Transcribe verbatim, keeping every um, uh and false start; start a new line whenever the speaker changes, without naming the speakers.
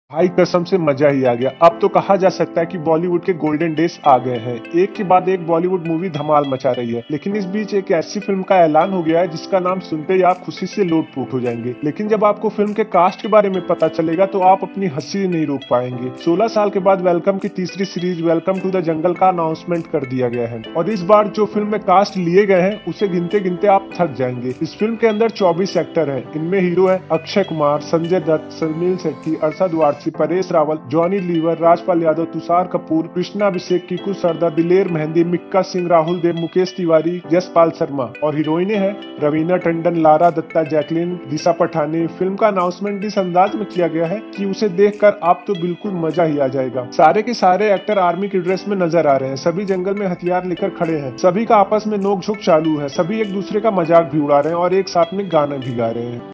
भाई कसम से मजा ही आ गया। अब तो कहा जा सकता है कि बॉलीवुड के गोल्डन डेज आ गए हैं। एक के बाद एक बॉलीवुड मूवी धमाल मचा रही है, लेकिन इस बीच एक ऐसी फिल्म का ऐलान हो गया है जिसका नाम सुनते ही आप खुशी से लोटपोट हो जाएंगे। लेकिन जब आपको फिल्म के कास्ट के बारे में पता चलेगा तो आप अपनी हंसी नहीं रोक पाएंगे। सोलह साल के बाद वेलकम की तीसरी series welcome to the jungle का अनाउंसमेंट कर दिया गया है और इस बार जो फिल्म में कास्ट लिए गए हैं उसे गिनते गिनते आप थक जाएंगे। इस फिल्म के अंदर चौबीस एक्टर हैं। इनमें हीरो है अक्षय कुमार, संजय दत्त, सनील शेट्टी, अरशद वारसी, परेश रावल, जॉनी लीवर, राजपाल यादव, तुषार कपूर, कृष्णा अभिषेक, कीकू सरदार, दिलेर मेहंदी, मिक्का सिंह, राहुल देव, मुकेश तिवारी, यशपाल शर्मा और हीरोइने हैं रवीना टंडन, लारा दत्ता, जैकलीन, दिशा पठानी। फिल्म का अनाउंसमेंट इस अंदाज में किया गया है कि उसे देखकर आप तो बिल्कुल मजा ही आ जाएगा। सारे के सारे एक्टर आर्मी की ड्रेस में नजर आ रहे हैं। सभी जंगल में हथियार लेकर खड़े हैं। सभी का आपस में नोकझोंक चालू है। सभी एक दूसरे का मजाक भी उड़ा रहे हैं और एक साथ में गाना भी गा रहे हैं।